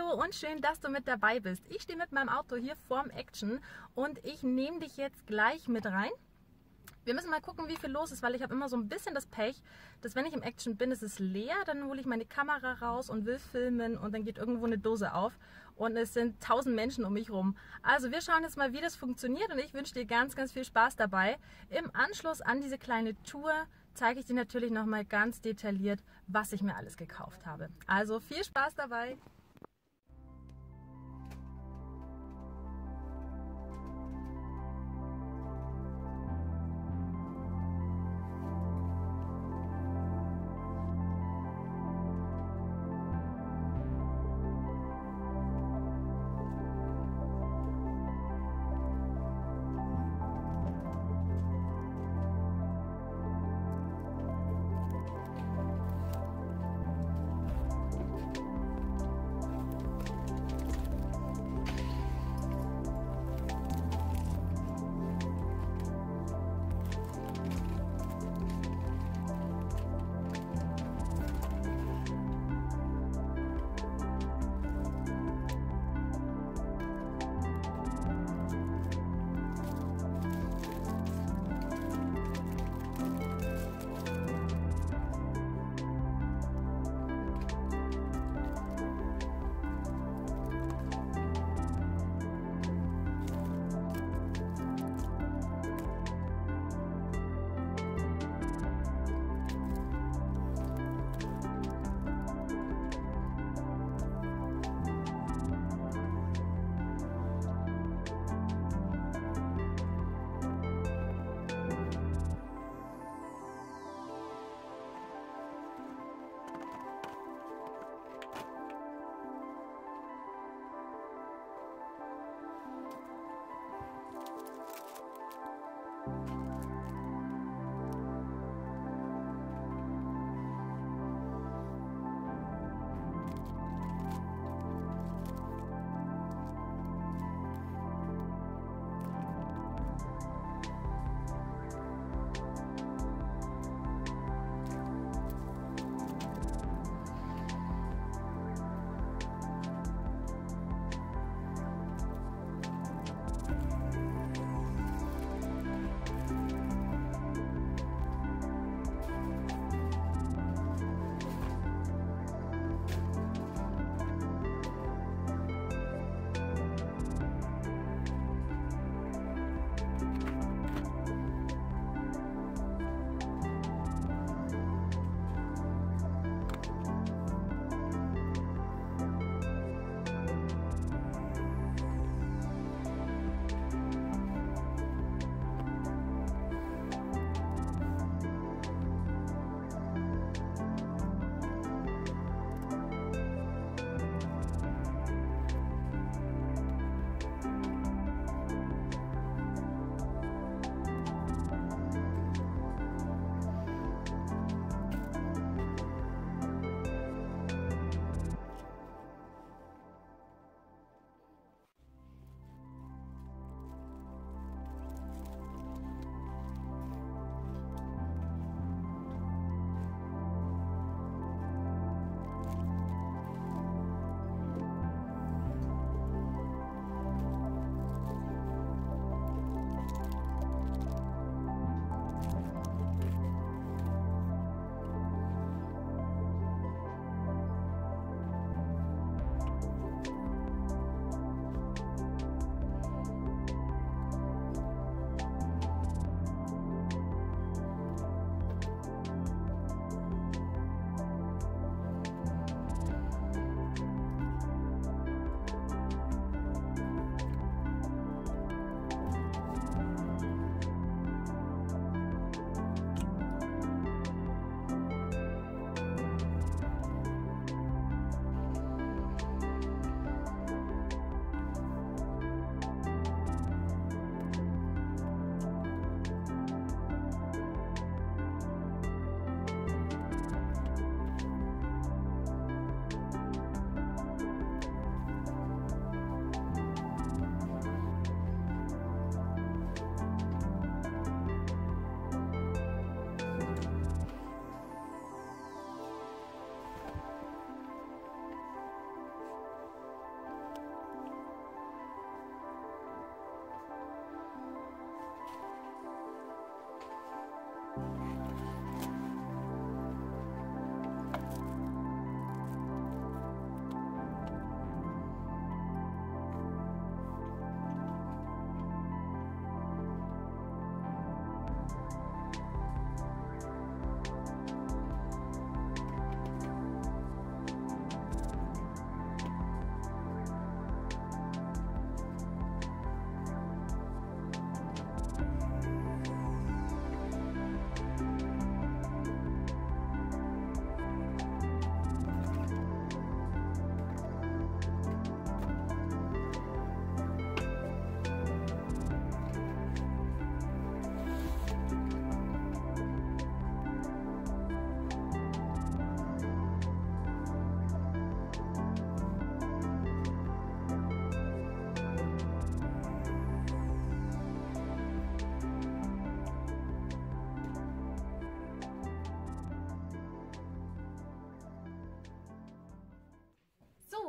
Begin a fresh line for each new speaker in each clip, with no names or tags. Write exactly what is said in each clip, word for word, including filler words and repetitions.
Hallo und schön, dass du mit dabei bist. Ich stehe mit meinem Auto hier vorm Action und ich nehme dich jetzt gleich mit rein. Wir müssen mal gucken, wie viel los ist, weil ich habe immer so ein bisschen das Pech, dass wenn ich im Action bin, ist es leer, dann hole ich meine Kamera raus und will filmen und dann geht irgendwo eine Dose auf und es sind tausend Menschen um mich rum. Also wir schauen jetzt mal, wie das funktioniert und ich wünsche dir ganz, ganz viel Spaß dabei. Im Anschluss an diese kleine Tour zeige ich dir natürlich nochmal ganz detailliert, was ich mir alles gekauft habe. Also viel Spaß dabei!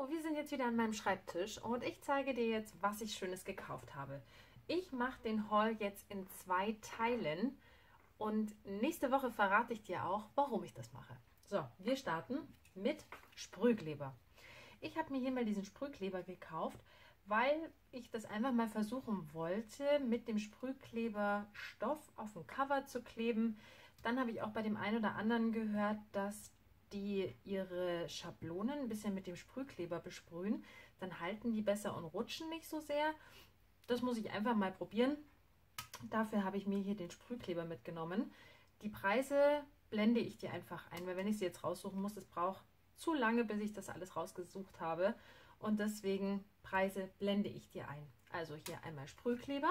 So, wir sind jetzt wieder an meinem Schreibtisch und ich zeige dir jetzt, was ich Schönes gekauft habe. Ich mache den Haul jetzt in zwei Teilen und nächste Woche verrate ich dir auch, warum ich das mache. So, wir starten mit Sprühkleber. Ich habe mir hier mal diesen Sprühkleber gekauft, weil ich das einfach mal versuchen wollte, mit dem Sprühkleberstoff auf dem Cover zu kleben. Dann habe ich auch bei dem einen oder anderen gehört, dass die ihre Schablonen ein bisschen mit dem Sprühkleber besprühen. Dann halten die besser und rutschen nicht so sehr. Das muss ich einfach mal probieren. Dafür habe ich mir hier den Sprühkleber mitgenommen. Die Preise blende ich dir einfach ein, weil wenn ich sie jetzt raussuchen muss, es braucht zu lange, bis ich das alles rausgesucht habe. Und deswegen Preise blende ich dir ein. Also hier einmal Sprühkleber.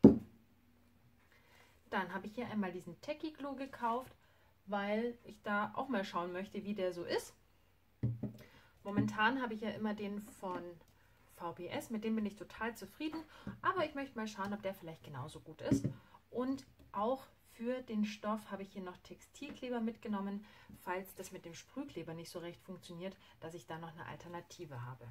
Dann habe ich hier einmal diesen Tacky Glue gekauft, weil ich da auch mal schauen möchte, wie der so ist. Momentan habe ich ja immer den von V B S, mit dem bin ich total zufrieden, aber ich möchte mal schauen, ob der vielleicht genauso gut ist. Und auch für den Stoff habe ich hier noch Textilkleber mitgenommen, falls das mit dem Sprühkleber nicht so recht funktioniert, dass ich da noch eine Alternative habe.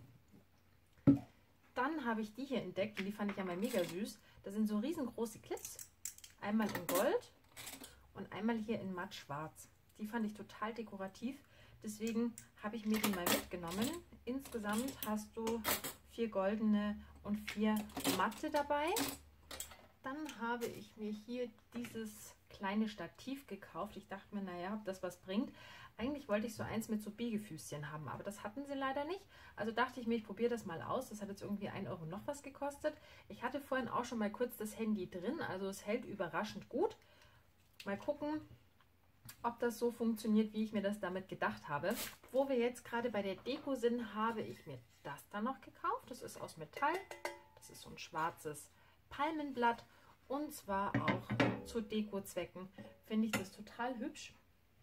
Dann habe ich die hier entdeckt und die fand ich ja mal mega süß. Das sind so riesengroße Clips, einmal in Gold und einmal hier in matt schwarz. Die fand ich total dekorativ, deswegen habe ich mir die mal mitgenommen. Insgesamt hast du vier goldene und vier matte dabei. Dann habe ich mir hier dieses kleine Stativ gekauft. Ich dachte mir, naja, ob das was bringt. Eigentlich wollte ich so eins mit so Biegefüßchen haben, aber das hatten sie leider nicht. Also dachte ich mir, ich probiere das mal aus. Das hat jetzt irgendwie ein Euro noch was gekostet. Ich hatte vorhin auch schon mal kurz das Handy drin, also es hält überraschend gut. Mal gucken, ob das so funktioniert, wie ich mir das damit gedacht habe. Wo wir jetzt gerade bei der Deko sind, habe ich mir das dann noch gekauft. Das ist aus Metall. Das ist so ein schwarzes Palmenblatt. Und zwar auch zu Deko-Zwecken. Finde ich das total hübsch.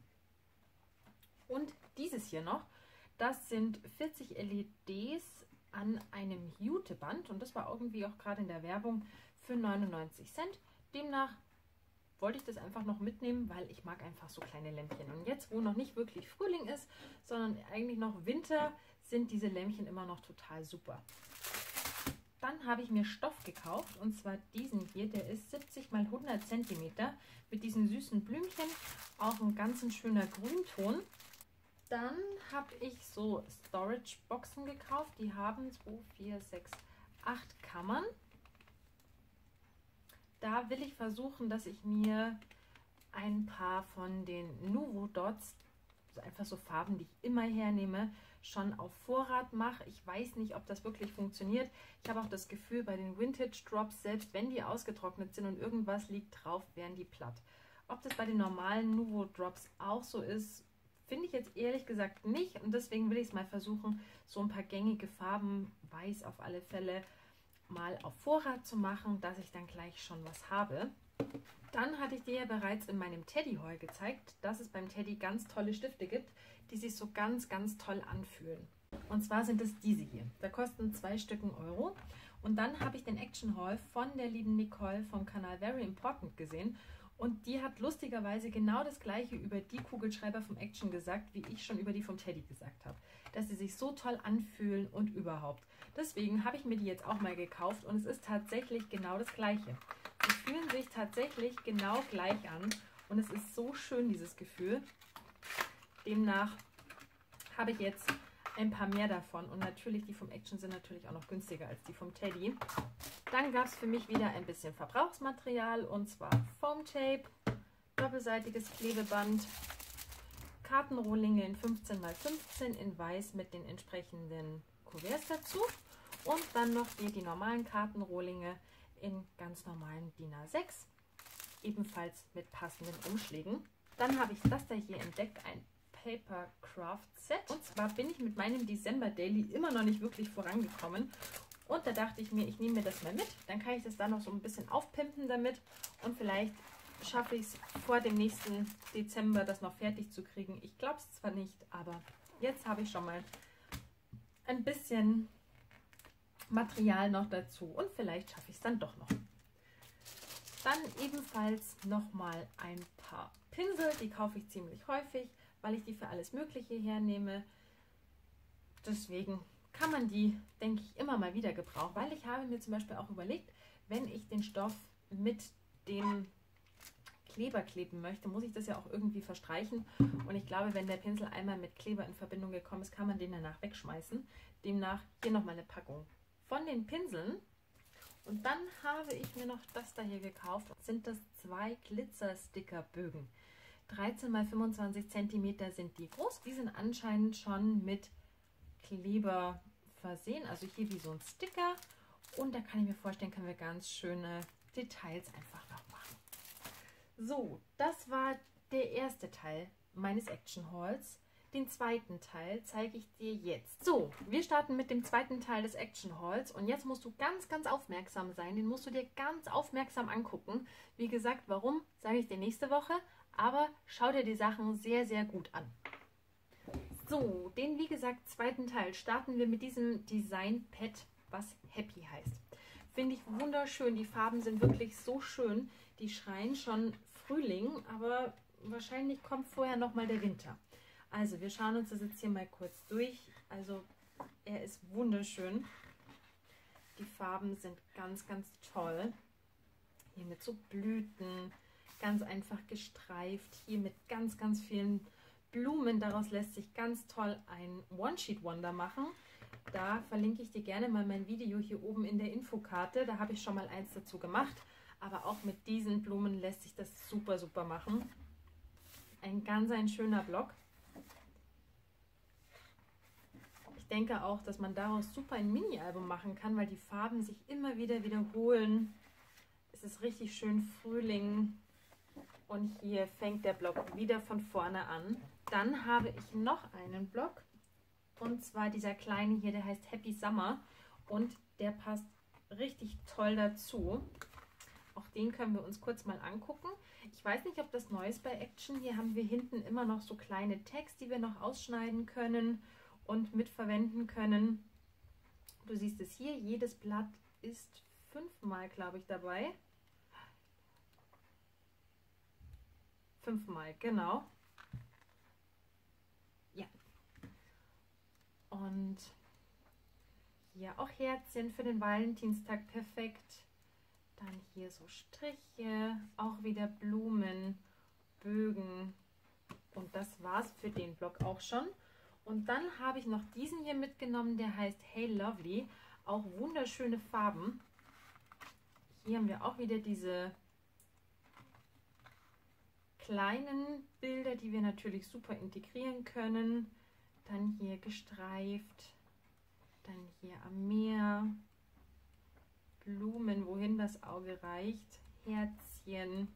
Und dieses hier noch, das sind vierzig L E Ds an einem Juteband. Und das war irgendwie auch gerade in der Werbung für neunundneunzig Cent. Demnach wollte ich das einfach noch mitnehmen, weil ich mag einfach so kleine Lämpchen. Und jetzt, wo noch nicht wirklich Frühling ist, sondern eigentlich noch Winter, sind diese Lämpchen immer noch total super. Dann habe ich mir Stoff gekauft, und zwar diesen hier, der ist siebzig mal hundert Zentimeter mit diesen süßen Blümchen, auch ein ganz schöner Grünton. Dann habe ich so Storage-Boxen gekauft, die haben zwei, vier, sechs, acht Kammern. Da will ich versuchen, dass ich mir ein paar von den Nuvo Dots, also einfach so Farben, die ich immer hernehme, schon auf Vorrat mache. Ich weiß nicht, ob das wirklich funktioniert. Ich habe auch das Gefühl, bei den Vintage Drops, selbst wenn die ausgetrocknet sind und irgendwas liegt drauf, wären die platt. Ob das bei den normalen Nuvo Drops auch so ist, finde ich jetzt ehrlich gesagt nicht. Und deswegen will ich es mal versuchen, so ein paar gängige Farben, weiß auf alle Fälle, mal auf Vorrat zu machen, dass ich dann gleich schon was habe. Dann hatte ich dir ja bereits in meinem Teddy-Haul gezeigt, dass es beim Teddy ganz tolle Stifte gibt, die sich so ganz, ganz toll anfühlen. Und zwar sind es diese hier. Da kosten zwei Stücken Euro. Und dann habe ich den Action Haul von der lieben Nicole vom Kanal Very Important gesehen. Und die hat lustigerweise genau das gleiche über die Kugelschreiber vom Action gesagt, wie ich schon über die vom Teddy gesagt habe. Dass sie sich so toll anfühlen und überhaupt. Deswegen habe ich mir die jetzt auch mal gekauft und es ist tatsächlich genau das gleiche. Sie fühlen sich tatsächlich genau gleich an und es ist so schön, dieses Gefühl. Demnach habe ich jetzt ein paar mehr davon und natürlich die vom Action sind natürlich auch noch günstiger als die vom Teddy. Dann gab es für mich wieder ein bisschen Verbrauchsmaterial und zwar Foam Tape, doppelseitiges Klebeband, Kartenrohlinge in fünfzehn mal fünfzehn in weiß mit den entsprechenden Kuverts dazu und dann noch hier die normalen Kartenrohlinge in ganz normalen DIN A sechs, ebenfalls mit passenden Umschlägen. Dann habe ich das da hier entdeckt, ein Paper Craft Set. Und zwar bin ich mit meinem December Daily immer noch nicht wirklich vorangekommen. Und da dachte ich mir, ich nehme mir das mal mit. Dann kann ich das da noch so ein bisschen aufpimpen damit. Und vielleicht schaffe ich es vor dem nächsten Dezember, das noch fertig zu kriegen. Ich glaube es zwar nicht, aber jetzt habe ich schon mal ein bisschen Material noch dazu. Und vielleicht schaffe ich es dann doch noch. Dann ebenfalls nochmal ein paar Pinsel. Die kaufe ich ziemlich häufig, weil ich die für alles Mögliche hernehme. deswegen kann man die, denke ich, immer mal wieder gebrauchen, weil ich habe mir zum Beispiel auch überlegt, wenn ich den Stoff mit dem Kleber kleben möchte, muss ich das ja auch irgendwie verstreichen. Und ich glaube, wenn der Pinsel einmal mit Kleber in Verbindung gekommen ist, kann man den danach wegschmeißen. Demnach hier nochmal eine Packung von den Pinseln. Und dann habe ich mir noch das da hier gekauft. Das sind das zwei Glitzer-Sticker-Bögen. dreizehn mal fünfundzwanzig Zentimeter sind die groß. Die sind anscheinend schon mit Kleber versehen. Also hier wie so ein Sticker. Und da kann ich mir vorstellen, können wir ganz schöne Details einfach noch machen. So, das war der erste Teil meines Action Hauls. Den zweiten Teil zeige ich dir jetzt. So, wir starten mit dem zweiten Teil des Action Hauls und jetzt musst du ganz, ganz aufmerksam sein. Den musst du dir ganz aufmerksam angucken. Wie gesagt, warum, sage ich dir nächste Woche, aber schau dir die Sachen sehr, sehr gut an. So, den, wie gesagt, zweiten Teil starten wir mit diesem Design Pad, was Happy heißt. Finde ich wunderschön. Die Farben sind wirklich so schön. Die schreien schon Frühling, aber wahrscheinlich kommt vorher noch mal der Winter. Also wir schauen uns das jetzt hier mal kurz durch. Also er ist wunderschön. Die Farben sind ganz, ganz toll. Hier mit so Blüten, ganz einfach gestreift. Hier mit ganz, ganz vielen Blumen. Daraus lässt sich ganz toll ein One-Sheet-Wonder machen. Da verlinke ich dir gerne mal mein Video hier oben in der Infokarte. Da habe ich schon mal eins dazu gemacht. Aber auch mit diesen Blumen lässt sich das super, super machen. Ein ganz ein schöner Block. Ich denke auch, dass man daraus super ein Mini-Album machen kann, weil die Farben sich immer wieder wiederholen. Es ist richtig schön Frühling. Und hier fängt der Block wieder von vorne an. Dann habe ich noch einen Block. Und zwar dieser kleine hier, der heißt Happy Summer. Und der passt richtig toll dazu. Auch den können wir uns kurz mal angucken. Ich weiß nicht, ob das neu ist bei Action. Hier haben wir hinten immer noch so kleine Tags, die wir noch ausschneiden können und mitverwenden können. Du siehst es hier, jedes Blatt ist fünfmal, glaube ich, dabei. Fünfmal, genau. Ja. Und hier auch Herzchen für den Valentinstag, perfekt. Dann hier so Striche, auch wieder Blumen, Bögen. Und das war's für den Block auch schon. Und dann habe ich noch diesen hier mitgenommen, der heißt Hey Lovely. Auch wunderschöne Farben. Hier haben wir auch wieder diese kleinen Bilder, die wir natürlich super integrieren können. Dann hier gestreift. Dann hier am Meer. Blumen, wohin das Auge reicht. Herzchen.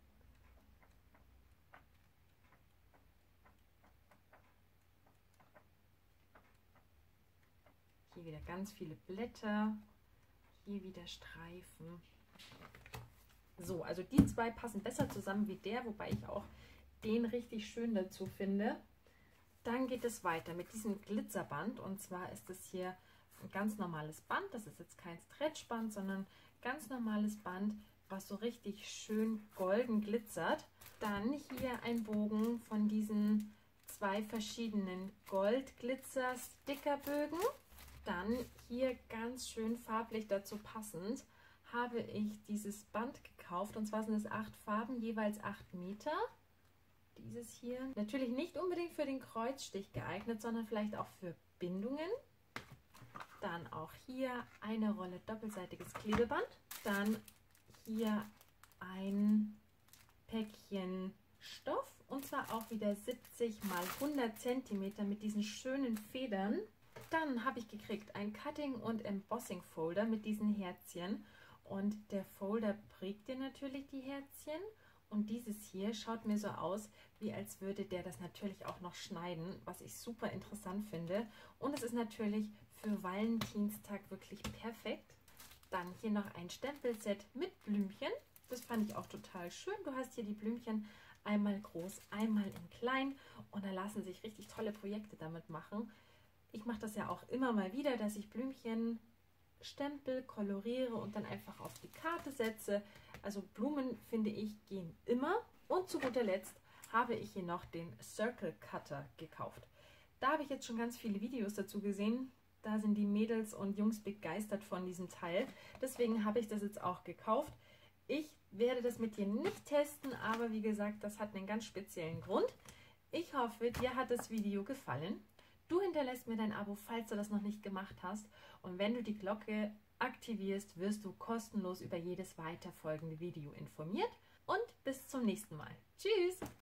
Hier wieder ganz viele Blätter. Hier wieder Streifen. So, also die zwei passen besser zusammen wie der, wobei ich auch den richtig schön dazu finde. Dann geht es weiter mit diesem Glitzerband. Und zwar ist es hier ein ganz normales Band. Das ist jetzt kein Stretchband, sondern ganz normales Band, was so richtig schön golden glitzert. Dann hier ein Bogen von diesen zwei verschiedenen Gold-Glitzer-Stickerbögen. Dann hier ganz schön farblich dazu passend habe ich dieses Band gekauft. Und zwar sind es acht Farben, jeweils acht Meter. Dieses hier. Natürlich nicht unbedingt für den Kreuzstich geeignet, sondern vielleicht auch für Bindungen. Dann auch hier eine Rolle doppelseitiges Klebeband. Dann hier ein Päckchen Stoff. Und zwar auch wieder siebzig mal hundert Zentimeter mit diesen schönen Federn. Dann habe ich gekriegt ein Cutting- und Embossing-Folder mit diesen Herzchen. Und der Folder prägt dir natürlich die Herzchen. Und dieses hier schaut mir so aus, wie als würde der das natürlich auch noch schneiden, was ich super interessant finde. Und es ist natürlich für Valentinstag wirklich perfekt. Dann hier noch ein Stempelset mit Blümchen. Das fand ich auch total schön. Du hast hier die Blümchen einmal groß, einmal in klein. Und da lassen sich richtig tolle Projekte damit machen. Ich mache das ja auch immer mal wieder, dass ich Blümchen stempel, koloriere und dann einfach auf die Karte setze. Also Blumen, finde ich, gehen immer. Und zu guter Letzt habe ich hier noch den Circle Cutter gekauft. Da habe ich jetzt schon ganz viele Videos dazu gesehen. Da sind die Mädels und Jungs begeistert von diesem Teil. Deswegen habe ich das jetzt auch gekauft. Ich werde das mit dir nicht testen, aber wie gesagt, das hat einen ganz speziellen Grund. Ich hoffe, dir hat das Video gefallen. Du hinterlässt mir dein Abo, falls du das noch nicht gemacht hast. Und wenn du die Glocke aktivierst, wirst du kostenlos über jedes weiterfolgende Video informiert. Und bis zum nächsten Mal. Tschüss!